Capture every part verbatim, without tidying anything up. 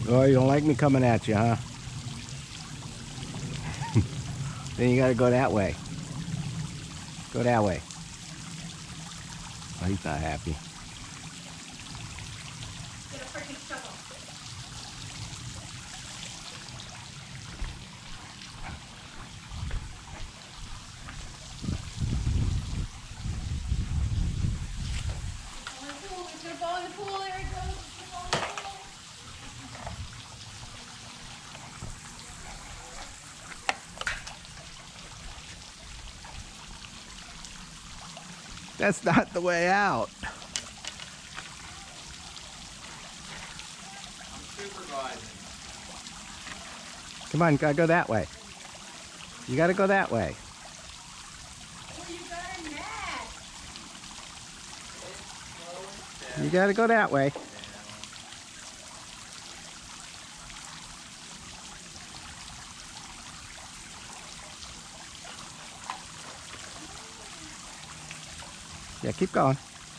Oh, you don't like me coming at you, huh? Then you gotta go that way. Go that way. Oh, he's not happy. Get a freaking shovel. It's gonna fall in the pool. There it goes. It's gonna fall in the pool. That's not the way out. I'm supervising. Come on, you gotta go that way. You gotta go that way. Oh, you got a net. You gotta go that way. Yeah, keep going.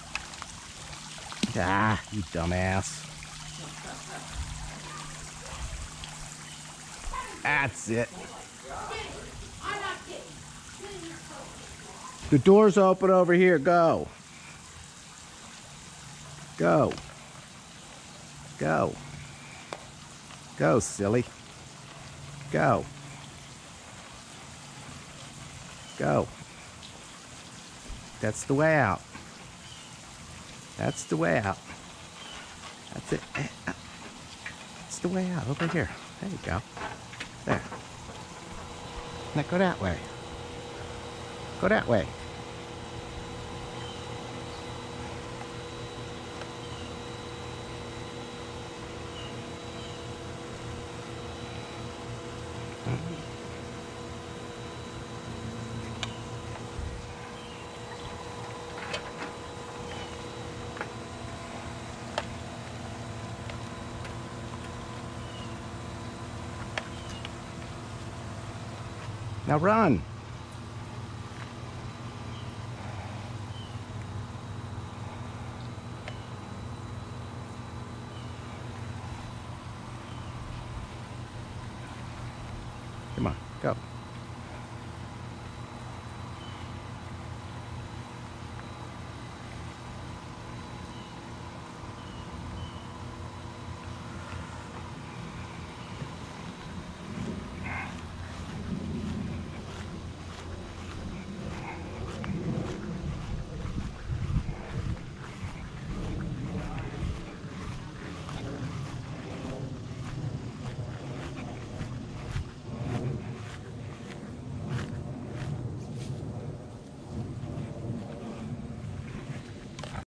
Ah, you dumbass. That's it. I'm not kidding. The door's open over here. Go. Go. Go. Go, silly. Go. Go. That's the way out. That's the way out. That's it. That's the way out. Over here. There you go. There. Now go that way. Go that way. Now run. Come on, go.